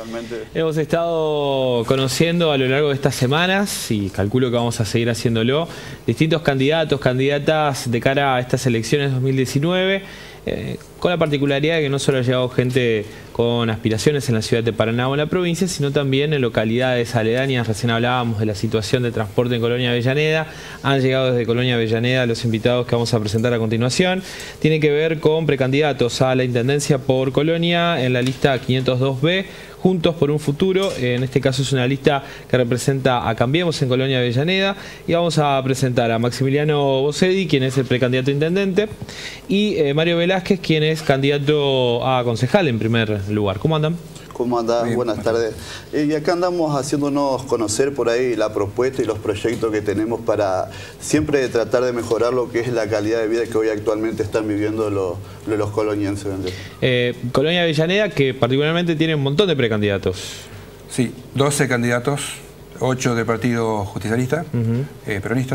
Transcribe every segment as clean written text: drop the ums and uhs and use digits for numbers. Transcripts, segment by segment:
realmente. Hemos estado conociendo a lo largo de estas semanas, y calculo que vamos a seguir haciéndolo, distintos candidatos, candidatas de cara a estas elecciones 2019, con la particularidad de que no solo ha llegado gente con aspiraciones en la ciudad de Paraná o en la provincia, sino también en localidades aledañas. Recién hablábamos de la situación de transporte en Colonia Avellaneda. Han llegado desde Colonia Avellaneda los invitados que vamos a presentar a continuación. Tiene que ver con precandidatos a la Intendencia por Colonia en la lista 502B, Juntos por un Futuro. En este caso es una lista que representa a Cambiemos en Colonia Avellaneda, y vamos a presentar a Maximiliano Bossedi, quien es el precandidato a intendente, y Mario Velázquez, quien es candidato a concejal en primer lugar. ¿Cómo andan? ¿Cómo andás? Bien. Buenas tardes. Y acá andamos haciéndonos conocer por ahí la propuesta y los proyectos que tenemos para siempre tratar de mejorar lo que es la calidad de vida que hoy actualmente están viviendo los colonienses. Colonia Avellaneda, que particularmente tiene un montón de precandidatos. Sí, 12 candidatos, 8 del Partido Justicialista, peronista,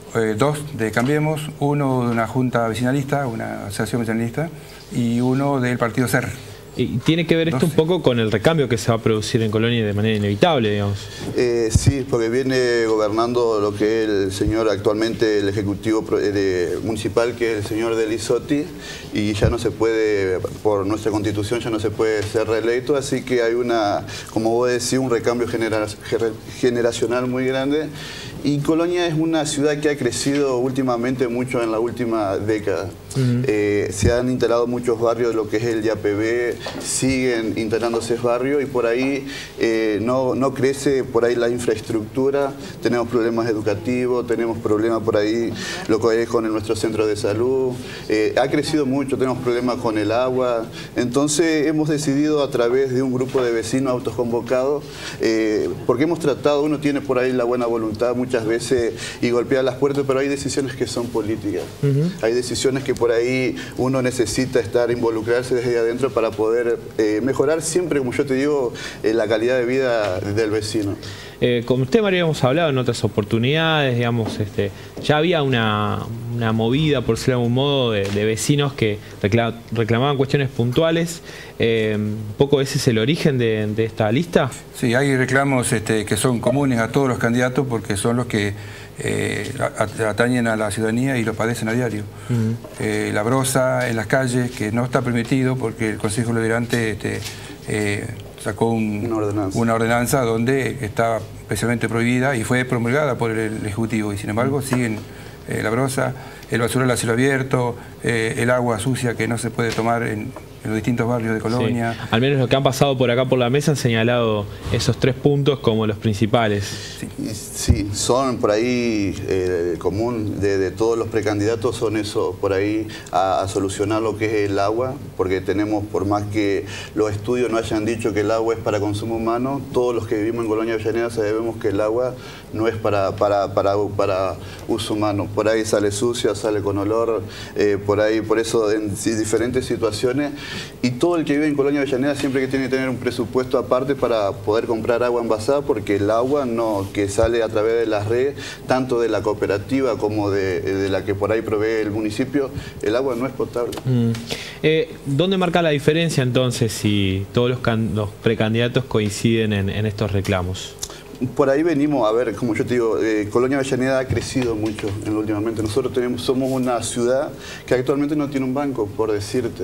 2 de Cambiemos, 1 de una junta vecinalista, una asociación vecinalista, y 1 del Partido SER. Y tiene que ver esto un poco con el recambio que se va a producir en Colonia de manera inevitable, digamos. Sí, porque viene gobernando lo que es el señor actualmente, el ejecutivo municipal, que es el señor Delisotti, y ya no se puede, por nuestra constitución, ya no se puede ser reelecto, así que hay una, como vos decís, un recambio generacional muy grande. Y Colonia es una ciudad que ha crecido últimamente mucho en la última década. Se han instalado muchos barrios de lo que es el YPB, siguen instalándose barrios, y por ahí no crece por ahí la infraestructura. Tenemos problemas educativos, tenemos problemas por ahí lo que es con nuestro centro de salud. Ha crecido mucho, tenemos problemas con el agua. Entonces hemos decidido, a través de un grupo de vecinos autoconvocados, porque hemos tratado, uno tiene por ahí la buena voluntad muchas veces y golpea las puertas, pero hay decisiones que son políticas. Hay decisiones que por ahí uno necesita involucrarse desde adentro para poder mejorar siempre, como yo te digo, la calidad de vida del vecino. Con usted, Mario, hemos hablado en otras oportunidades, digamos, ya había una movida, por decirlo de algún modo, de vecinos que reclamaban cuestiones puntuales. ¿Un poco ese es el origen de esta lista? Sí, hay reclamos que son comunes a todos los candidatos, porque son los que atañen a la ciudadanía y lo padecen a diario. La brosa en las calles, que no está permitido porque el Consejo Deliberante sacó una ordenanza donde está especialmente prohibida y fue promulgada por el Ejecutivo, y sin embargo siguen la brosa, el basurero a cielo abierto, el agua sucia que no se puede tomar en los distintos barrios de Colonia. Sí. Al menos los que han pasado por acá por la mesa han señalado esos 3 puntos como los principales. Sí, son por ahí común de todos los precandidatos, son eso, por ahí a solucionar lo que es el agua, porque tenemos, por más que los estudios no hayan dicho que el agua es para consumo humano, todos los que vivimos en Colonia Avellaneda sabemos que el agua no es para uso humano. Por ahí sale sucia, sale con olor, por eso en diferentes situaciones. Y todo el que vive en Colonia Avellaneda siempre que tiene que tener un presupuesto aparte para poder comprar agua envasada, porque el agua que sale a través de las redes, tanto de la cooperativa como de la que por ahí provee el municipio, el agua no es potable. ¿Dónde marca la diferencia entonces si todos los precandidatos coinciden en estos reclamos? Por ahí venimos, a ver, como yo te digo, Colonia Avellaneda ha crecido mucho últimamente. Nosotros somos una ciudad que actualmente no tiene un banco, por decirte.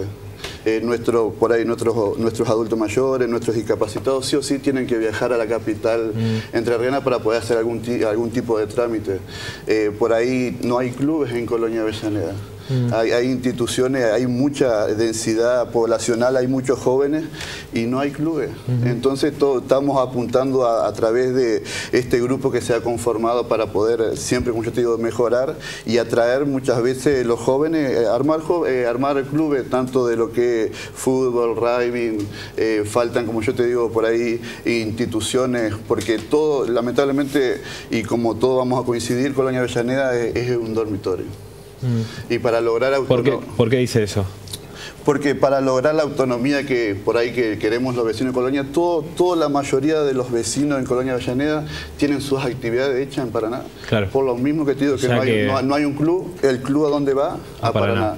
Nuestros adultos mayores, nuestros discapacitados, sí o sí tienen que viajar a la capital entrerriana para poder hacer algún tipo de trámite. Por ahí no hay clubes en Colonia Avellaneda. Hay instituciones, hay mucha densidad poblacional, hay muchos jóvenes y no hay clubes. Entonces estamos apuntando a través de este grupo que se ha conformado para poder siempre, como yo te digo, mejorar y atraer muchas veces los jóvenes, armar clubes, tanto de lo que es fútbol, rugby, faltan, como yo te digo, por ahí instituciones, porque todo, lamentablemente, y como todos vamos a coincidir, Colonia Avellaneda es un dormitorio. Y para lograr ¿Por qué dice eso? Porque para lograr la autonomía que por ahí que queremos los vecinos de Colonia, toda la mayoría de los vecinos en Colonia Avellaneda tienen sus actividades hechas en Paraná. Claro. Por lo mismo que te digo, que no hay un club, el club ¿a dónde va? A Paraná.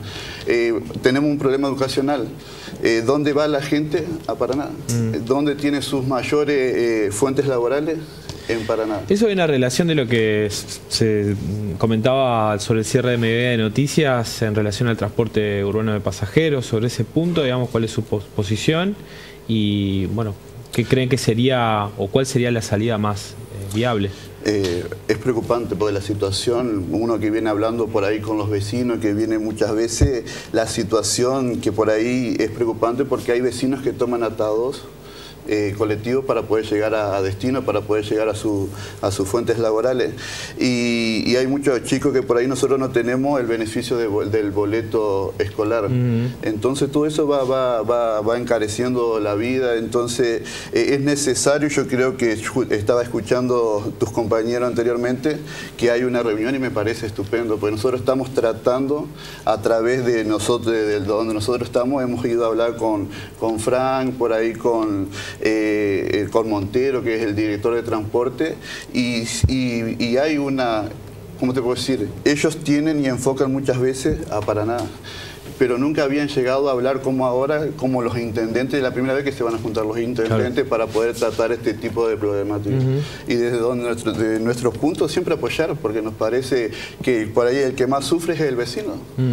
tenemos un problema educacional. ¿Dónde va la gente? A Paraná. ¿Dónde tiene sus mayores fuentes laborales? En Paraná. Eso viene a relación de lo que se comentaba sobre el cierre de Medida de Noticias en relación al transporte urbano de pasajeros. Sobre ese punto, digamos, ¿cuál es su posición? Y, bueno, ¿qué creen que sería o cuál sería la salida más viable? Es preocupante porque la situación, uno que viene hablando por ahí con los vecinos, que viene muchas veces, la situación que por ahí es preocupante porque hay vecinos que toman atados colectivos para poder llegar a destino, para poder llegar a sus fuentes laborales. Y hay muchos chicos que por ahí nosotros no tenemos el beneficio del boleto escolar. Entonces todo eso va encareciendo la vida. Entonces es necesario, yo creo que estaba escuchando tus compañeros anteriormente, que hay una reunión y me parece estupendo, porque nosotros estamos tratando a través de nosotros, de donde nosotros estamos, hemos ido a hablar con Frank, por ahí con Montero, que es el director de transporte, y hay una, ¿cómo te puedo decir? Ellos tienen y enfocan muchas veces a Paraná, pero nunca habían llegado a hablar como ahora, como los intendentes, la primera vez que se van a juntar los intendentes para poder tratar este tipo de problemáticas. Y desde donde de nuestros puntos siempre apoyar, porque nos parece que por ahí el que más sufre es el vecino.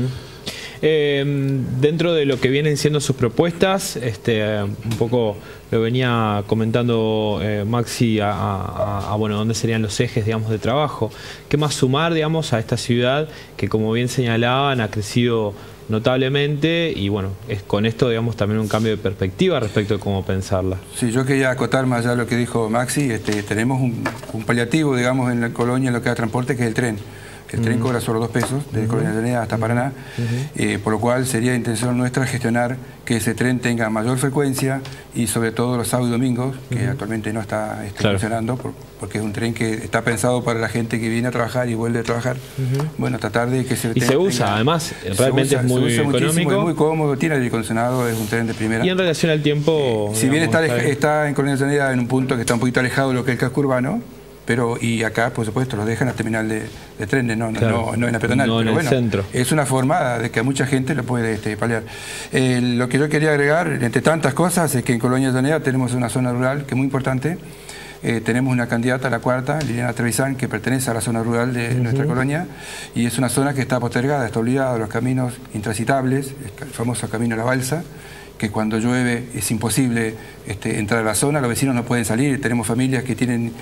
Dentro de lo que vienen siendo sus propuestas, un poco lo venía comentando Maxi bueno, dónde serían los ejes, digamos, de trabajo. ¿Qué más sumar, digamos, a esta ciudad que, como bien señalaban, ha crecido notablemente y, bueno, es con esto, digamos, también un cambio de perspectiva respecto de cómo pensarla? Sí, yo quería acotar más allá de lo que dijo Maxi. Tenemos un paliativo, digamos, en la colonia, en lo que da transporte, que es el tren. El tren cobra solo 2 pesos, desde Colonia Avellaneda hasta Paraná, por lo cual sería intención nuestra gestionar que ese tren tenga mayor frecuencia y sobre todo los sábados y domingos, que actualmente no está funcionando, porque es un tren que está pensado para la gente que viene a trabajar y vuelve a trabajar. Bueno, tratar de que y se usa, además, realmente es muy económico. Es muy cómodo, tiene aire acondicionado, es un tren de primera. Y en relación al tiempo... si bien está en Colonia Avellaneda en un punto que está un poquito alejado de lo que es el casco urbano, y acá, por supuesto, los dejan a terminal de trenes, no en la peatonal, no, pero en el centro. Es una forma de que a mucha gente lo puede paliar. Lo que yo quería agregar, entre tantas cosas, es que en Colonia Avellaneda tenemos una zona rural que es muy importante. Tenemos una candidata, la cuarta, Liliana Trevisan, que pertenece a la zona rural de nuestra colonia, y es una zona que está postergada, está olvidada, los caminos intransitables, el famoso camino a la balsa, que cuando llueve es imposible entrar a la zona, los vecinos no pueden salir, tenemos familias que tienen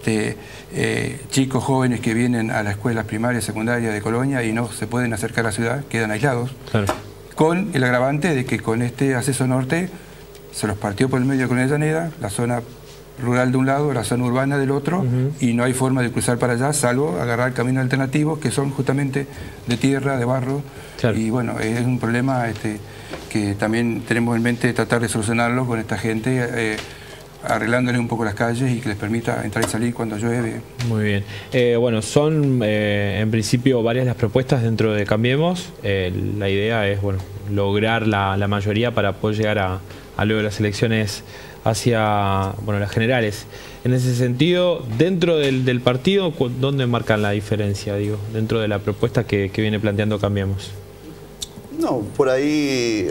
chicos jóvenes que vienen a la escuela primaria y secundaria de Colonia y no se pueden acercar a la ciudad, quedan aislados, con el agravante de que con este acceso norte se los partió por el medio de Colonia Avellaneda, la zona rural de un lado, la zona urbana del otro, y no hay forma de cruzar para allá, salvo agarrar caminos alternativos que son justamente de tierra, de barro, y bueno, es un problema que también tenemos en mente tratar de solucionarlo con esta gente, arreglándole un poco las calles y que les permita entrar y salir cuando llueve. Muy bien. Bueno, son en principio varias las propuestas dentro de Cambiemos. La idea es, bueno, lograr la mayoría para poder llegar a luego las elecciones hacia, bueno, las generales. En ese sentido, dentro del partido, ¿dónde marcan la diferencia, digo, dentro de la propuesta que viene planteando Cambiemos? No, por ahí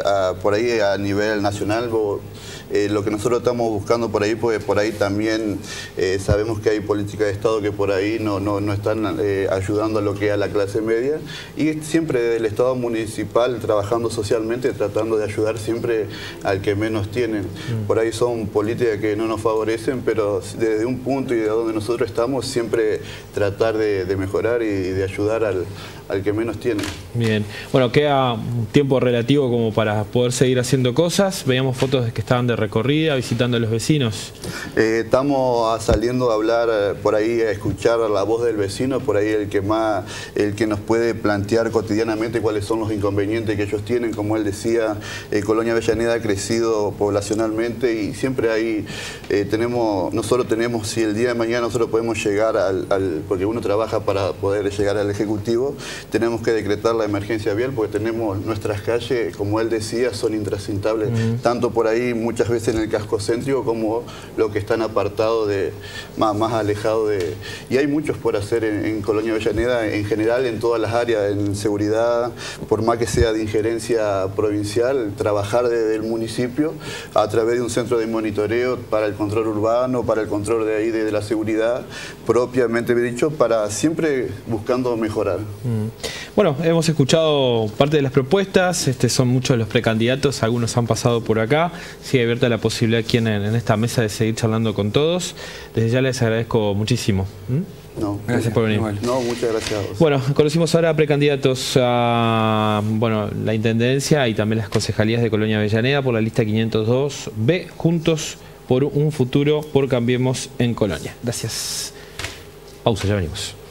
a nivel nacional, lo que nosotros estamos buscando por ahí, porque por ahí también sabemos que hay políticas de Estado que por ahí no están ayudando a lo que es a la clase media, y siempre desde el Estado municipal trabajando socialmente, tratando de ayudar siempre al que menos tienen. Por ahí son políticas que no nos favorecen, pero desde un punto y de donde nosotros estamos, siempre tratar de mejorar y de ayudar al que menos tiene. Bien, bueno, queda un tiempo relativo como para poder seguir haciendo cosas. Veíamos fotos de que estaban de recorrida, visitando a los vecinos. Estamos saliendo a hablar por ahí, a escuchar la voz del vecino, por ahí el que nos puede plantear cotidianamente cuáles son los inconvenientes que ellos tienen. Como él decía, Colonia Avellaneda ha crecido poblacionalmente y siempre ahí nosotros tenemos, si el día de mañana nosotros podemos llegar porque uno trabaja para poder llegar al Ejecutivo, tenemos que decretar la emergencia vial porque tenemos nuestras calles, como él decía, son intransitables, tanto por ahí muchas veces en el casco céntrico como los que están apartados, más alejados de... Y hay muchos por hacer en Colonia Avellaneda, en general en todas las áreas, en seguridad, por más que sea de injerencia provincial, trabajar desde el municipio a través de un centro de monitoreo para el control urbano, para el control de ahí de la seguridad, propiamente dicho, para siempre buscando mejorar. Bueno, hemos escuchado parte de las propuestas, son muchos los precandidatos, algunos han pasado por acá, sigue abierta la posibilidad aquí en esta mesa de seguir charlando con todos. Desde ya les agradezco muchísimo. No, gracias por venir. No, muchas gracias a vos. Bueno, conocimos ahora a precandidatos a la Intendencia y también las concejalías de Colonia Avellaneda por la lista 502B, Juntos por un Futuro por Cambiemos en Colonia. Gracias. Pausa, ya venimos.